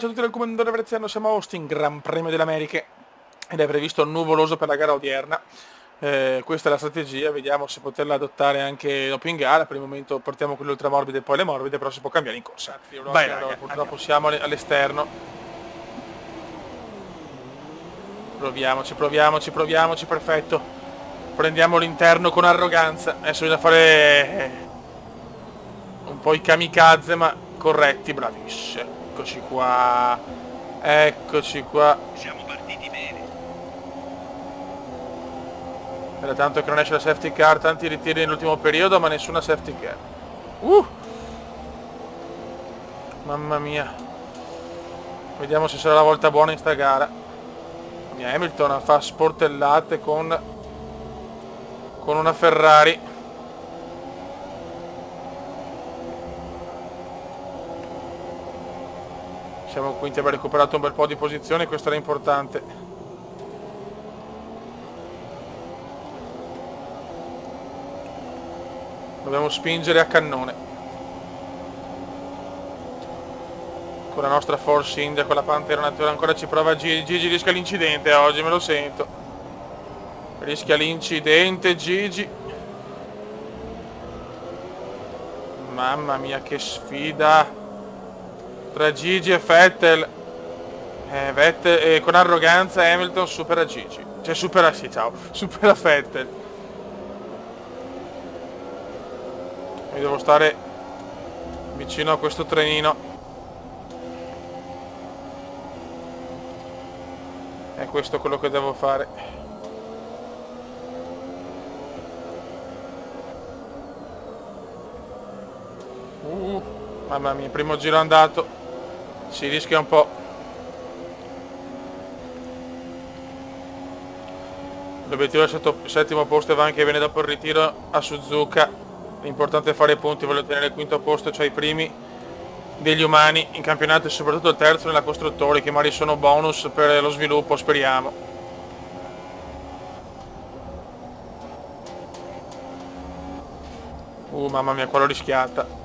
Ciao a tutti dal commendatore veneziano, siamo a Austin, Gran Premio delle Americhe ed è previsto nuvoloso per la gara odierna. Questa è la strategia, vediamo se poterla adottare anche dopo in gara. Per il momento partiamo con le ultramorbide e poi le morbide, però si può cambiare in corsa. Vai raga, purtroppo siamo all'esterno. Proviamoci, perfetto. Prendiamo l'interno con arroganza. Adesso bisogna fare un po' i kamikaze ma corretti, bravissimi. Eccoci qua. Siamo partiti bene. Era tanto che non esce la safety car, tanti ritiri nell'ultimo periodo, ma nessuna safety car. Mamma mia. Vediamo se sarà la volta buona in sta gara. Hamilton fa sportellate con una Ferrari. Siamo quinti, abbiamo recuperato un bel po' di posizioni, questo era importante. Dobbiamo spingere a cannone. Con la nostra Force India, con la Pantera Natura, ancora ci prova Gigi rischia l'incidente oggi, me lo sento. Rischia l'incidente Gigi. Mamma mia che sfida tra Gigi e Vettel. Vettel con arroganza Hamilton supera Gigi. Cioè supera Vettel. Io devo stare vicino a questo trenino. È questo quello che devo fare. Mamma mia, primo giro andato. Si rischia un po'. L'obiettivo del settimo posto va anche bene dopo il ritiro a Suzuka. L'importante è fare i punti, voglio ottenere il quinto posto, cioè i primi degli umani in campionato e soprattutto il terzo nella costruttori, che magari sono bonus per lo sviluppo, speriamo. Mamma mia, qua l'ho rischiata.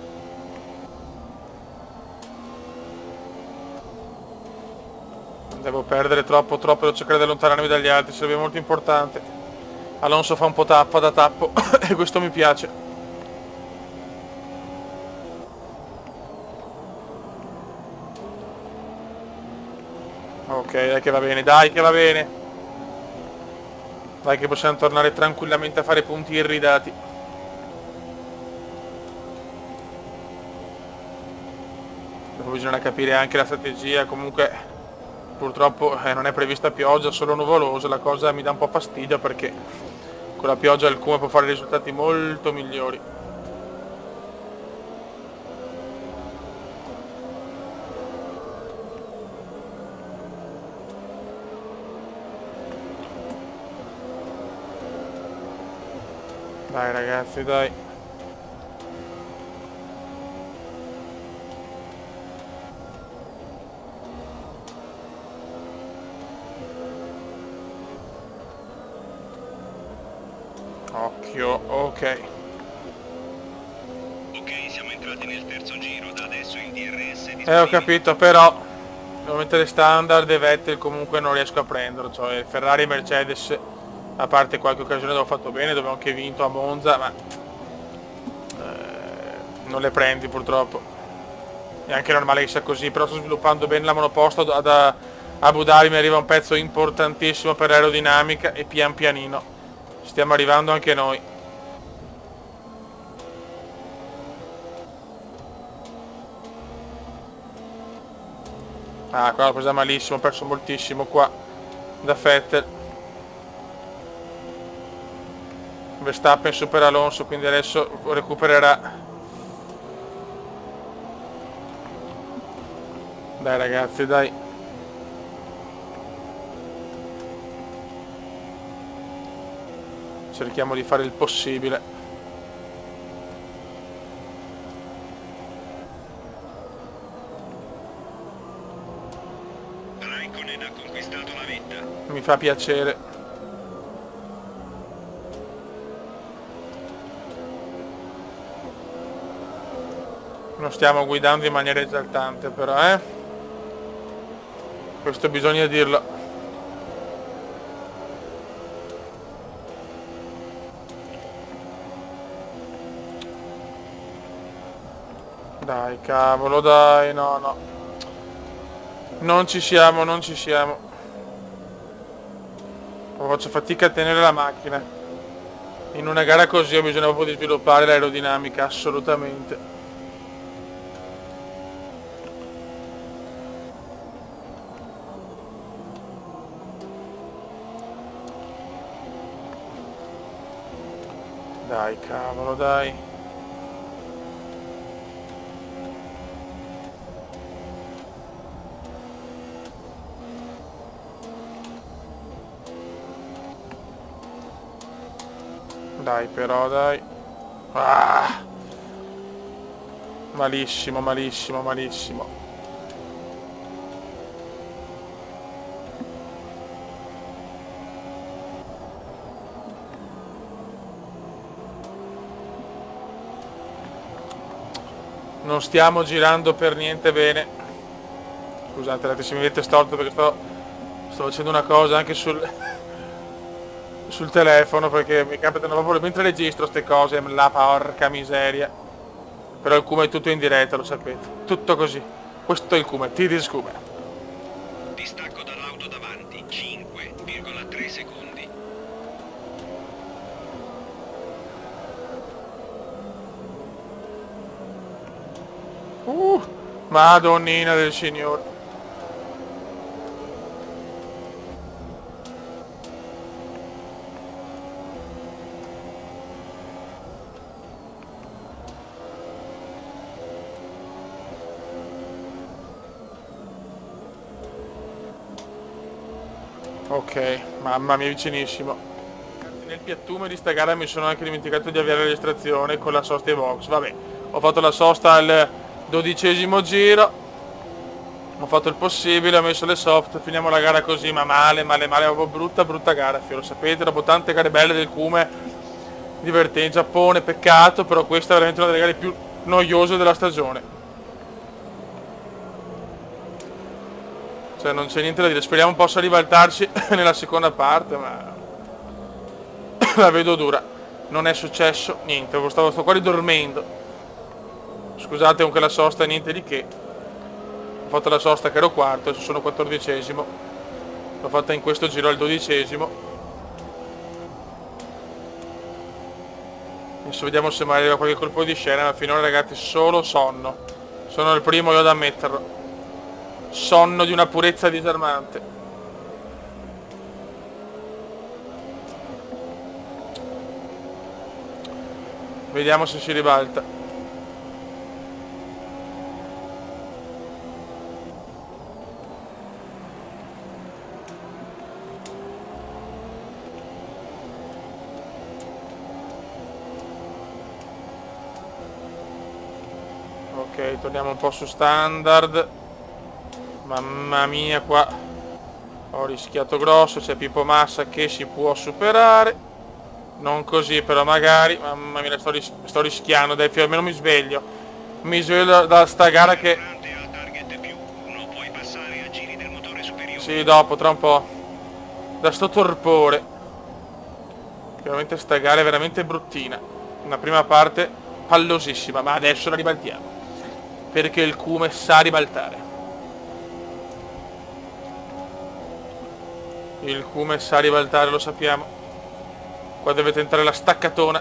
Devo perdere troppo, devo cercare di allontanarmi dagli altri, sarebbe molto importante. Alonso fa un po' tappa da tappo e questo mi piace. Ok, dai che va bene, dai che va bene. Dai che possiamo tornare tranquillamente a fare punti irridati. Dopo bisogna capire anche la strategia, comunque purtroppo non è prevista pioggia, solo nuvoloso. La cosa mi dà un po' fastidio perché con la pioggia il Come può fare risultati molto migliori. Dai ragazzi, dai. Occhio, ok. Ok, siamo entrati nel terzo giro, da adesso il DRS Ho capito, però devo mettere standard e Vettel comunque non riesco a prenderlo, cioè Ferrari e Mercedes, a parte qualche occasione dove ho fatto bene, dove ho anche vinto a Monza, ma non le prendi purtroppo. È anche normale che sia così, però sto sviluppando bene la monoposto ad Abu Dhabi, mi arriva un pezzo importantissimo per l'aerodinamica e pian pianino stiamo arrivando anche noi. Qua l'ho presa malissimo, ho perso moltissimo qua da Vettel. Verstappen supera Alonso, quindi adesso recupererà. Dai ragazzi, dai. Cerchiamo di fare il possibile. Raikkonen ha conquistato la vetta. Mi fa piacere. Non stiamo guidando in maniera esaltante però, Questo bisogna dirlo. Dai, cavolo, dai, no, no. Non ci siamo, non ci siamo. Faccio fatica a tenere la macchina. In una gara così ho bisogno proprio di sviluppare l'aerodinamica, assolutamente. Dai, cavolo, dai. Dai, però, dai. Ah! Malissimo, malissimo, malissimo. Non stiamo girando per niente bene. Scusate, se mi vedete storto perché sto facendo una cosa anche sul telefono, perché mi capitano proprio mentre registro ste cose, la porca miseria. Però il Kuma è tutto in diretta, lo sapete. Tutto così. Questo è il Kuma, tiri scuba. Distacco dall'auto davanti, 5,3 secondi. Madonnina del Signore. Ok, mamma mia, vicinissimo. Nel piattume di sta gara mi sono anche dimenticato di avviare la registrazione con la sosta ai box. Vabbè, ho fatto la sosta al 12° giro. Ho fatto il possibile, ho messo le soft, finiamo la gara così, ma male, proprio brutta gara, lo sapete, dopo tante gare belle del Cume, divertente, Giappone, peccato, però questa è veramente una delle gare più noiose della stagione. Cioè non c'è niente da dire, speriamo possa ribaltarci nella seconda parte, ma la vedo dura. Non è successo niente, sto qua ridormendo. Scusate comunque la sosta, niente di che. Ho fatto la sosta che ero quarto, adesso sono 14°. L'ho fatta in questo giro al 12°. Adesso vediamo se mai arriva qualche colpo di scena, ma finora ragazzi solo sonno. Sono il primo io ad ammetterlo. Sonno di una purezza disarmante. Vediamo se si ribalta. Ok, torniamo un po' su standard. Mamma mia, qua ho rischiato grosso, c'è Pippo Massa che si può superare. Non così però magari. Mamma mia, sto rischiando, dai, almeno mi sveglio. Mi sveglio da sta gara che... Sì, dopo, tra un po'. Da sto torpore. Veramente sta gara è veramente bruttina. Una prima parte pallosissima, ma adesso la ribaltiamo. Perché il Cume sa ribaltare. Il Cume sa ribaltare, lo sappiamo. Qua deve tentare la staccatona.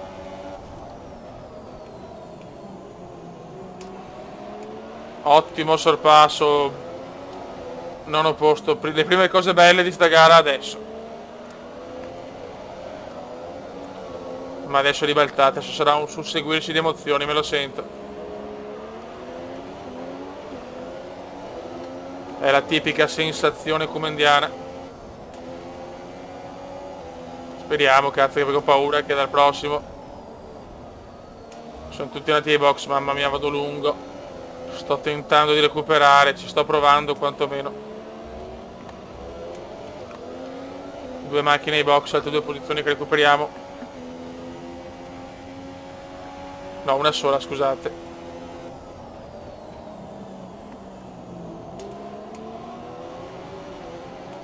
Ottimo sorpasso. Non ho posto le prime cose belle di sta gara adesso. Ma adesso ribaltate, adesso sarà un susseguirsi di emozioni, me lo sento. È la tipica sensazione cumendiana. Speriamo, cazzo, che perché ho paura che dal prossimo sono tutti andati ai box. Mamma mia, vado lungo. Sto tentando di recuperare, ci sto provando quantomeno. 2 macchine ai box, altre 2 posizioni che recuperiamo. No, una sola, scusate.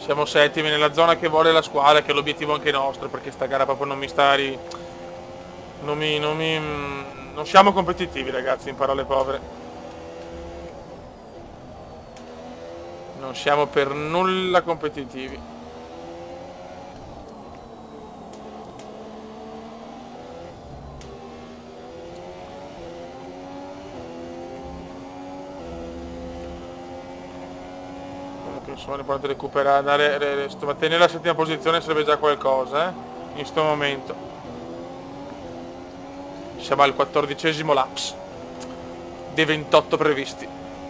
Siamo settimi nella zona che vuole la squadra, che è l'obiettivo anche nostro, perché sta gara proprio non mi sta non siamo competitivi, ragazzi, in parole povere. Non siamo per nulla competitivi. Insomma, l'importante è recuperare, mantenere la settima posizione sarebbe già qualcosa, in sto momento. Siamo al 14° laps dei 28 previsti.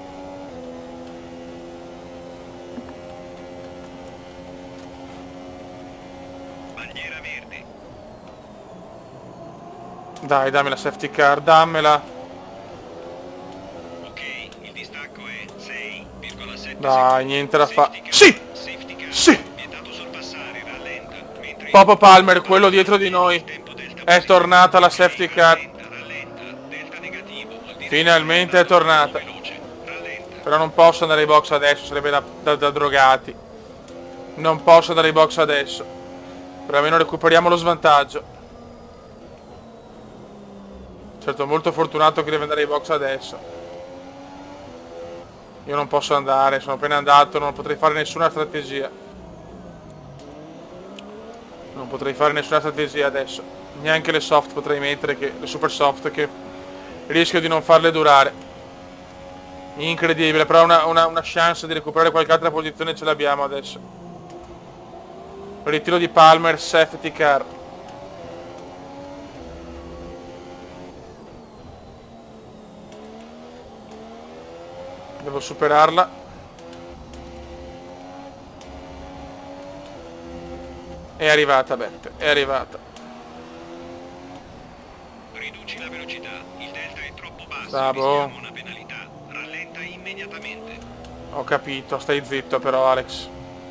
Bandiera verde. Dai, dammi la safety car, dammela. Ok, il distacco è 6,7. Dai, niente da fa. Safety car. Sì! Safety car. Sì! Vietato sorpassare, rallenta. Mentre Popo Palmer, quello dietro di noi. È tornata la safety car. rallenta, delta negativo. Finalmente è tornata. Veloce, rallenta. Però non posso andare ai box adesso, sarebbe da drogati. Non posso andare ai box adesso. Per almeno recuperiamo lo svantaggio. Certo, molto fortunato che deve andare ai box adesso. Io non posso andare, sono appena andato, non potrei fare nessuna strategia. Non potrei fare nessuna strategia adesso. Neanche le soft potrei mettere, le super soft, che rischio di non farle durare. Incredibile, però una chance di recuperare qualche altra posizione ce l'abbiamo adesso. Ritiro di Palmer, safety car. Devo superarla. È arrivata, Beppe, è arrivata. Riduci la velocità, il delta è troppo basso, Bravo. rischiamo una penalità. Rallenta immediatamente. Ho capito, stai zitto però, Alex.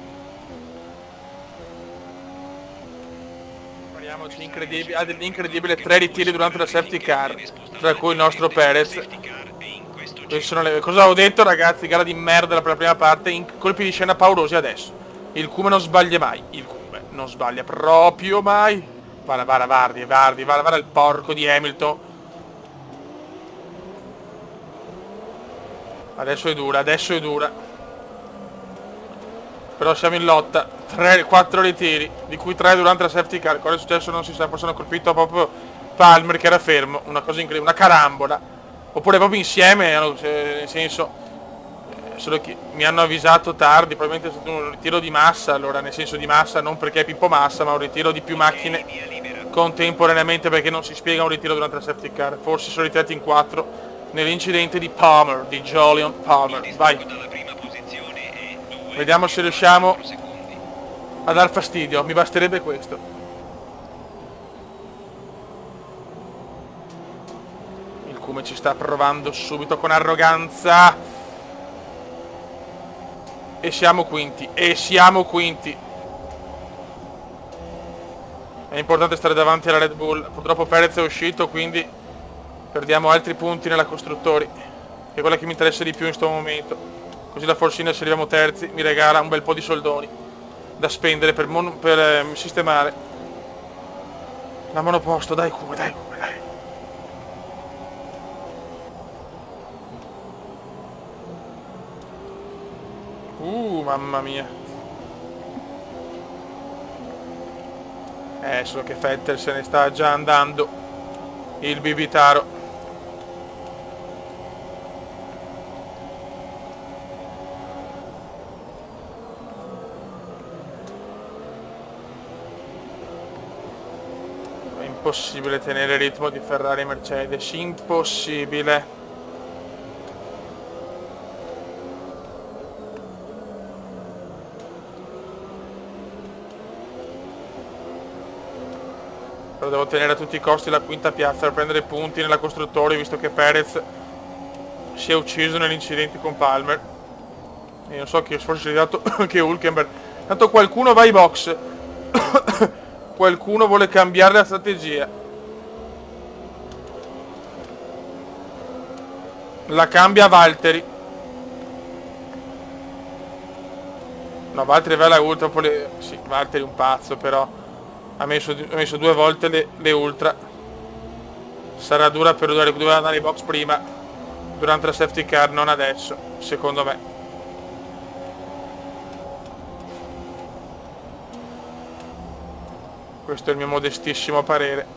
Parliamoci, ha degli incredibili 3 ritiri durante la safety car, tra cui il nostro Perez. Safety car è in questo Queste sono cosa ho detto, ragazzi? Gara di merda per la prima parte, colpi di scena paurosi adesso. Il Cume non sbaglia mai, il Cume non sbaglia proprio mai. Guarda Vardi, guarda il porco di Hamilton. Adesso è dura. Però siamo in lotta. 4 ritiri, di cui 3 durante la safety car. Cosa è successo non si sa, forse hanno colpito proprio Palmer che era fermo. Una cosa incredibile, una carambola. Oppure proprio insieme, nel senso... Solo che mi hanno avvisato tardi, probabilmente è stato un ritiro di massa, allora nel senso di massa non perché è Pippo Massa, ma un ritiro di più macchine contemporaneamente, perché non si spiega un ritiro durante la safety car. Forse sono ritirati in 4 nell'incidente di Palmer, di Jolyon Palmer. Vai, vediamo se riusciamo a dar fastidio, mi basterebbe questo. Il Cume ci sta provando subito con arroganza. E siamo quinti, È importante stare davanti alla Red Bull. Purtroppo Perez è uscito, quindi perdiamo altri punti nella costruttori, che è quella che mi interessa di più in questo momento. Così la Forsina, se arriviamo terzi, mi regala un bel po' di soldoni da spendere per sistemare la monoposto. Dai Cume, dai. Mamma mia. Solo che Vettel se ne sta già andando. Il bibitaro. È impossibile tenere il ritmo di Ferrari e Mercedes. Impossibile. Però devo tenere a tutti i costi la quinta piazza per prendere punti nella costruttori, visto che Perez si è ucciso nell'incidente con Palmer. E non so chi, forse è arrivato anche Hülkenberg. Tanto qualcuno va ai box. Qualcuno vuole cambiare la strategia. La cambia Valtteri. No, Valtteri aveva la ultra, poi sì, Valtteri è un pazzo, però ha messo 2 volte le ultra. Sarà dura per doveva andare ai box prima, durante la safety car, non adesso, secondo me. Questo è il mio modestissimo parere.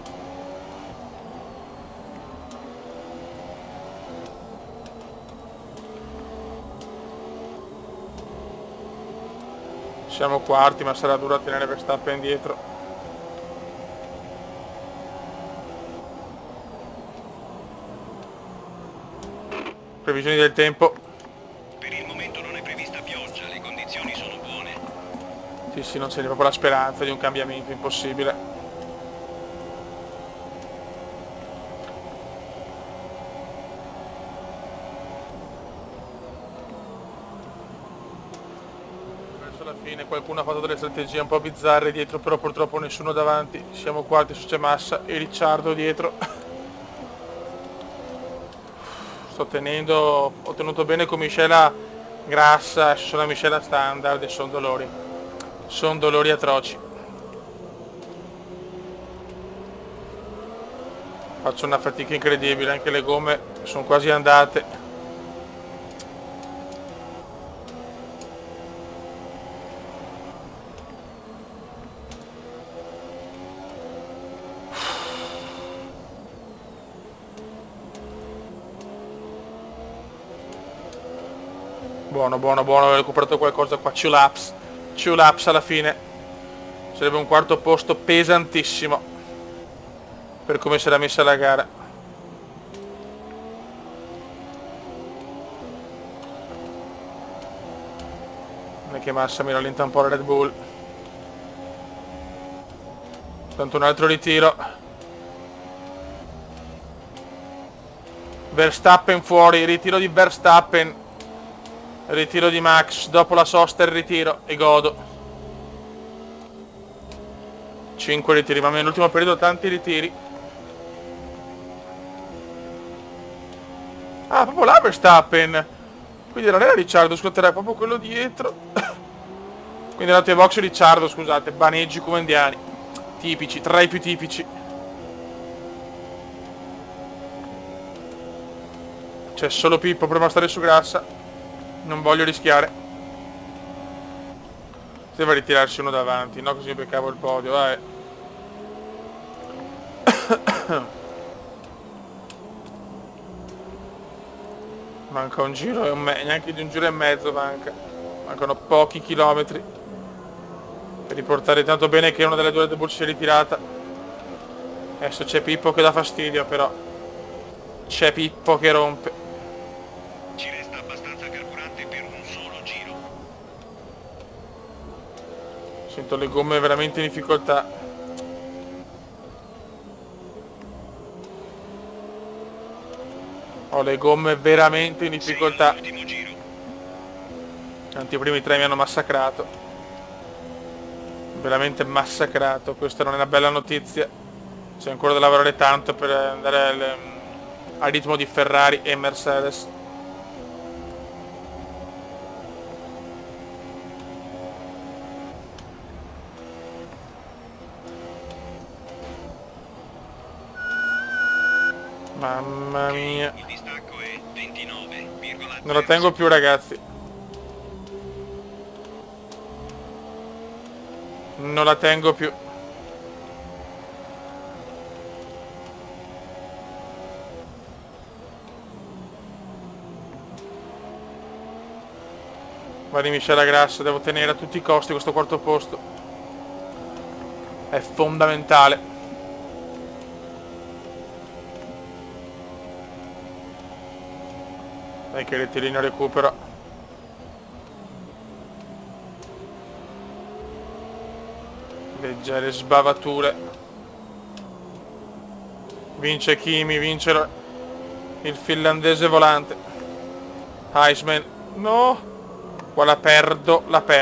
Siamo quarti, ma sarà duro tenere Verstappen dietro. Previsioni del tempo. Per il momento non è prevista pioggia, le condizioni sono buone. Sì, non c'è proprio la speranza di un cambiamento, impossibile. Alla fine qualcuno ha fatto delle strategie un po' bizzarre dietro, però purtroppo nessuno davanti. Siamo quarti su c'è Massa e Ricciardo dietro. Ho tenuto bene con miscela grassa, su una miscela standard e sono dolori atroci. Faccio una fatica incredibile, anche le gomme sono quasi andate. Buono, ho recuperato qualcosa qua, 2 laps alla fine. Sarebbe un quarto posto pesantissimo per come si era messa la gara. Non è che Massa mi rallenta un po' la Red Bull. Tanto un altro ritiro. Verstappen fuori, ritiro di Verstappen. Ritiro di Max, dopo la sosta il ritiro e godo. 5 ritiri, ma nell'ultimo periodo tanti ritiri. Ah, proprio là Verstappen. Quindi non era Ricciardo, scusate, era proprio quello dietro. Quindi è andato ai box Ricciardo, scusate, baneggi come indiani. Tipici, tra i più tipici. C'è solo Pippo, prima stare su grassa. Non voglio rischiare. Deve ritirarsi uno davanti, no? Così beccavo il podio, vai. Manca un giro e neanche di un giro e mezzo manca. Mancano pochi chilometri per riportare, tanto bene che una delle due Red Bull si è ritirata. Adesso c'è Pippo che dà fastidio, però c'è Pippo che rompe. Ci resta abbastanza carburante per un solo giro. Sento le gomme veramente in difficoltà. Ho le gomme veramente in difficoltà. L'ultimo giro. Tanti i primi 3 mi hanno massacrato. Veramente massacrato. Questa non è una bella notizia. C'è ancora da lavorare tanto per andare al ritmo di Ferrari e Mercedes. Mamma mia. Il distacco è 29,0. Non la tengo più, ragazzi. Non la tengo più. Guardi miscela grassa, devo tenere a tutti i costi questo quarto posto. È fondamentale. Dai che ritirino recupero. Leggere sbavature. Vince Kimi, vince il finlandese volante. Heisman. No. Qua la perdo.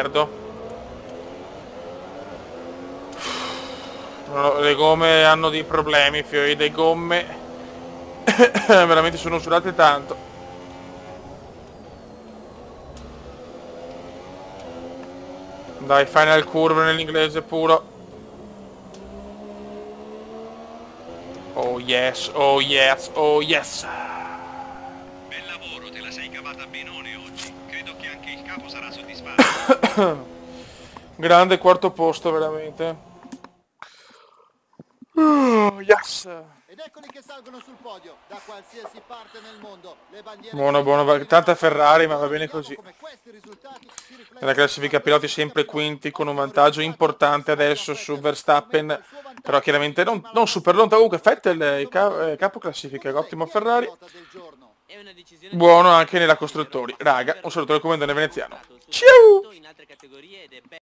Le gomme hanno dei problemi, fiori. Le gomme veramente sono usurate tanto. Dai, final curve nell'inglese puro. Oh yes, oh yes, oh yes. Bel lavoro, te la sei cavata benone oggi. Credo che anche il capo sarà soddisfatto. Grande quarto posto, veramente. Yes. Ed eccoli che salgono sul podio, da qualsiasi parte nel mondo. Le bandiere Buono, buono, tanta Ferrari, ma va bene così. come questi risultati si riflettono Nella classifica piloti sempre quinti, con un vantaggio importante adesso su Verstappen, però chiaramente non super lontano. Comunque Vettel, capo classifica, ottimo Ferrari. del giorno. Buono anche nella costruttori. Raga, un saluto dal commendatore veneziano. Ciao!